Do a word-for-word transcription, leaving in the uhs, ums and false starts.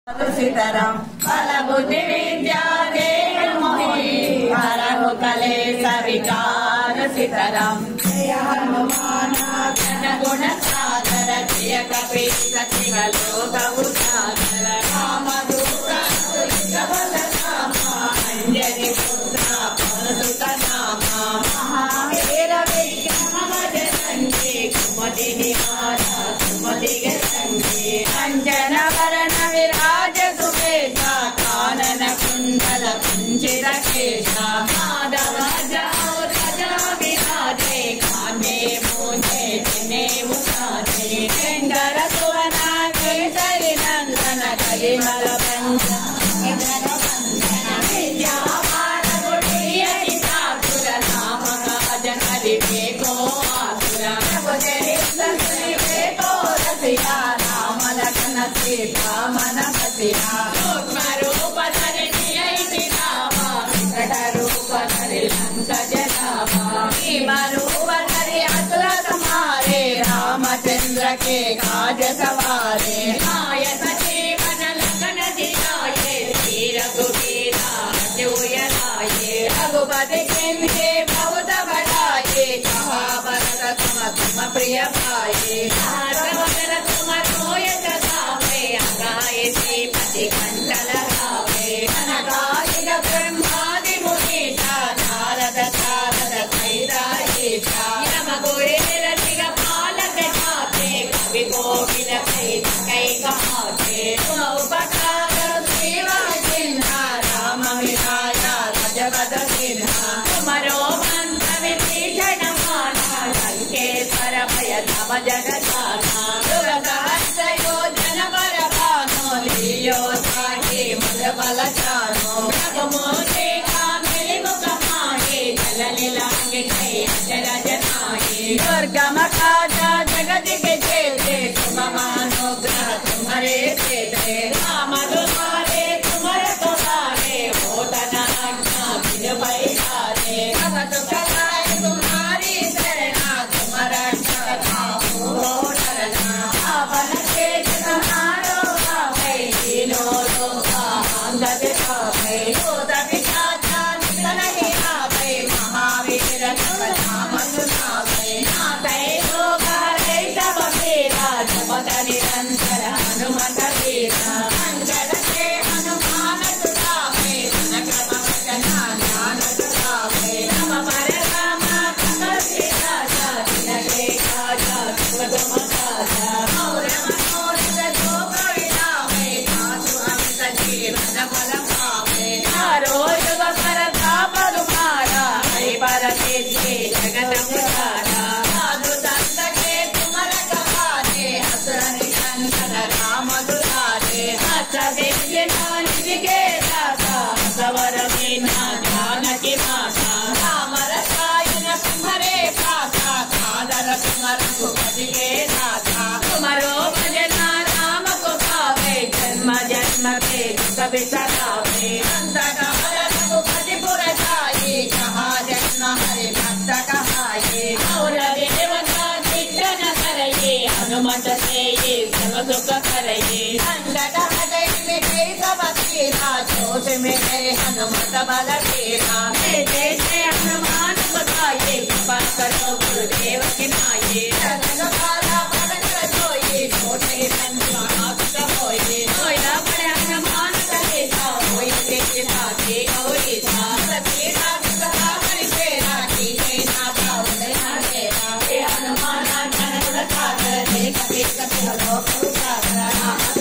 सीताराम बल बुद्धि विद्या देव मोहि हरहु कलेश विकार सीताराम जय हनुमान ज्ञान गुण सागर जय कपीश तिह लोक उजागर राम दूत बल धामा अंजनी पुत्र पवन सुत नामा महावीर विक्रम बजरंगी कुमति निवार सुमति गंगे अंजन वरण विराज सुवेशा कानन कुंडल कुंचित केशा माधव जाओ राजा विराजे काने मुझे जिने मुसाजे सिंगर सुवना केसरी नंदन कलिमल बंधन विद्यावान गुणियति ठाकुर नाम गाजन विवेको आसुर प्रभु चरित्र विवेको रसिया राम लखन सीता मन बसिया सूक्ष्म रूप धरि रामा विकट रूप धरि लंक जलावा भीम रूप धरि असुर संहारे रामचंद्र के काज सवारे माय सजीवन लखन जियाए श्री रघुवीरा जोयलाए रघुपति किन्हे बहुत बढ़ाए कहा भरत तुम तुम प्रिय भाई हरवदन तुम रोय सदावे अगाए श्रीपति कंठ लगावे अनगायिक ब्रह्मादि मुनीषा नारद सारद कैलाईशा यम गुरेर दिगपालक जाते कवि कोकिल कै कहाते तुम उपकार सेवा सिन्हा राम मिलाया रजपद सिन्हा तुमरो मंत्र विभीषण माना लंकेश्वर भय तव जगदाना दुर्गहस्त योजन पर भानो लियो साहि मुद बल जानो प्रभु कामिल मुख माहे जल लांगे अचरज नाहि दुर्गम काजा जगत के जेते तुम अनुग्रह तुम्हारे देते राम दुलारे तुम्हारे दुलारे होतन आज्ञा बिन पैसारे भगत कलाए तुम्हारी शरणा तुम रक्षा हो डरना आपन तेज तुम्हारो आवे तीनों लोका अंगद आवे भूत पिशाचा नहीं आवे महावीर तव नाम सुनावे नाथै लोक हरै सब पीरा जपत निरंतर हनुमत वीरा अंजन से हनुमान सुनावे क्रम वचना ज्ञान सुनावे नम पर राम तुलसी राजा तिनके काजा तुम राजा और मनोरथ जो कवितावे सासु अमित जीवन फल पावे चारो युग परताप तुम्हारा हरि पर तेजे जगत पुजारा साधु संत के तुम रखवारे असुर निकंदन राम दुलारे हस विघ्न निधि के दाता सवर मीना ध्यान की माता राम रसायन तुम्हारे पासा सादर तुम रघुपति के दाता तुमरो भजना राम को पावे जन्म जन्म के दुख बिसरावे अंत काल रघुपति पुर जाई कहा जन्म हरि भक्त कहाये और देवता चित्तन करये हनुमत से ये सब सुख करये संकट हटै मिटै सब पीरा छोट में गए हनुमत बल तेरा जैसे हनुमान बताये कृपा करो गुरुदेव की नाये सतन बाला पवन सोये छोटे संत होये सोया बड़े हनुमान कलेसा होई के साथे होई था सतीरा सदा परिसेरा की ना पावले ना तेरा हे हनुमान ज्ञान गुण सागर देख देख लोक उजागर